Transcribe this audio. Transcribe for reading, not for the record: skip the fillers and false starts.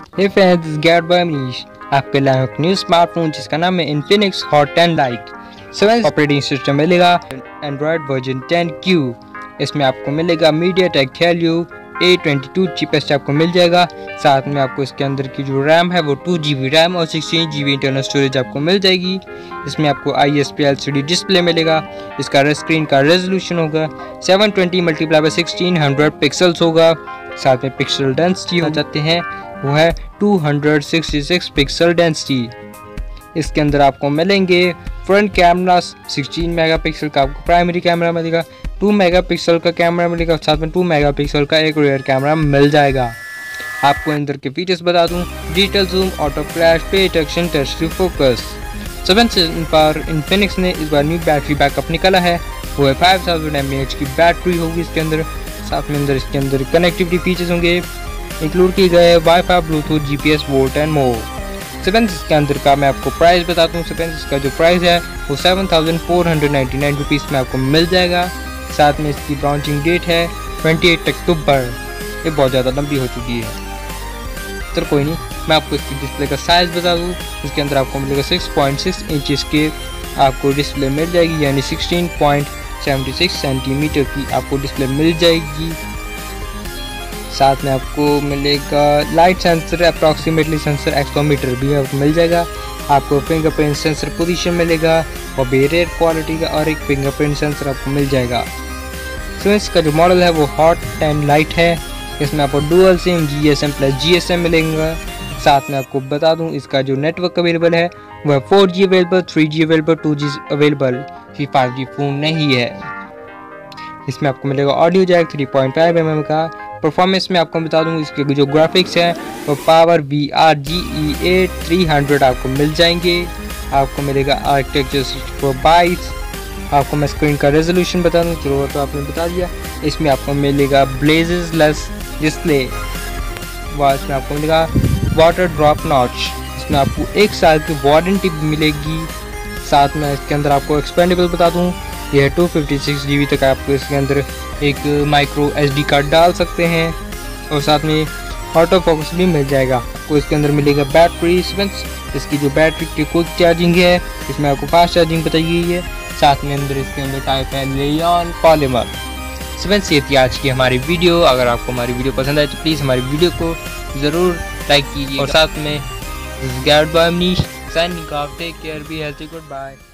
Hey friends, this guide by Manish आपके लिए एक न्यू स्मार्टफोन जिसका नाम है Infinix hot 10 lite 7 operating system मिलेगा एंड्रॉयड वर्जन 10Q। इसमें आपको मिलेगा मीडियाटेक Helio A22 चिपसेट आपको मिल जाएगा। साथ में आपको इसके अंदर की जो रैम है वो 2GB रैम और 16GB इंटरनल स्टोरेज आपको मिल जाएगी। इसमें आपको ISP LCD डिस्प्ले मिलेगा। इसका स्क्रीन का रेजोल्यूशन होगा 720x1600 पिक्सल्स होगा। साथ में पिक्सल डेंसिटी हो जाते हैं वो है 266 पिक्सल डेंसिटी। इसके अंदर आपको मिलेंगे फ्रंट कैमरा 16 मेगापिक्सल का आपको प्राइमरी कैमरा मिलेगा, 2 मेगापिक्सल का कैमरा मिलेगा, साथ में 2 मेगापिक्सल का एक रियर कैमरा मिल जाएगा। आपको अंदर के फीचर्स बता दूं, digital zoom, auto flash, face detection, touch to focus. 7 पर इन्फिनिक्स ने इस बार न्यू बैटरी बैकअप निकाला है, वो है 5000 mAh की बैटरी होगी इसके अंदर। साथ में इसके अंदर कनेक्टिविटी फीचर्स होंगे, इंक्लूड किए गए wifi, Bluetooth, GPS, VoLTE and more. 7 के अंदर का मैं आपको प्राइस बताता हूँ। 7 का जो प्राइस है वो 7499 रुपीज़ में आपको मिल जाएगा। साथ में इसकी लॉन्चिंग डेट है 28 अक्टूबर। ये बहुत ज़्यादा लंबी हो चुकी है, तो कोई नहीं, मैं आपको इसकी डिस्प्ले का साइज़ बता दूँ। इसके अंदर आपको मिलेगा 6.6 इंचज़ के आपको डिस्प्ले मिल जाएगी, यानी 16.76 सेंटीमीटर की आपको डिस्प्ले मिल जाएगी। साथ में आपको मिलेगा light sensor, approximately sensor, accelerometer भी आपको मिल जाएगा। आपको फिंगरप्रिंट सेंसर पोजीशन मिलेगा और बेरेयर क्वालिटी का, और एक फिंगरप्रिंट सेंसर आपको मिल जाएगा। तो इसका जो मॉडल है वो हॉट 10 लाइट है। इसमें आपको dual SIM GSM plus GSM मिलेगा। साथ में आपको बता दूं, इसका जो नेटवर्क अवेलेबल है वह 4G available, 3G available, 2G available, 5G phone नहीं है। इसमें आपको मिलेगा ऑडियो जैक 3.5 mm का। परफॉर्मेंस में आपको बता दूं, इसके जो ग्राफिक्स हैं वो पावर VR GE 300 आपको मिल जाएंगे। आपको मिलेगा आर्किटेक्चर 64 बाइट्स। आपको मैं स्क्रीन का रेजोल्यूशन बता दूं, चलो तो आपने बता दिया। इसमें आपको मिलेगा ब्लेजेसलेस डिस्प्ले, इसमें आपको मिलेगा वाटर ड्रॉप नॉच। इसमें आपको 1 साल की वारंटी भी मिलेगी। साथ में इसके अंदर आपको एक्सपेंडेबल बता दूं, यह 256GB तक आपको इसके अंदर एक माइक्रो SD कार्ड डाल सकते हैं, और साथ में ऑटो फोकस भी मिल जाएगा। आपको इसके अंदर मिलेगा बैटरी। इसकी जो बैटरी की क्विक चार्जिंग है, इसमें आपको फास्ट चार्जिंग बताई गई है। साथ में अंदर इसके अंदर टाइप है लियॉन पॉलीमर। 7 ये थी आज की हमारी वीडियो। अगर आपको हमारी वीडियो पसंद आए तो प्लीज़ हमारी वीडियो को ज़रूर लाइक कीजिए, और साथ में guide by Manish signing off, take care, be healthy, good bye.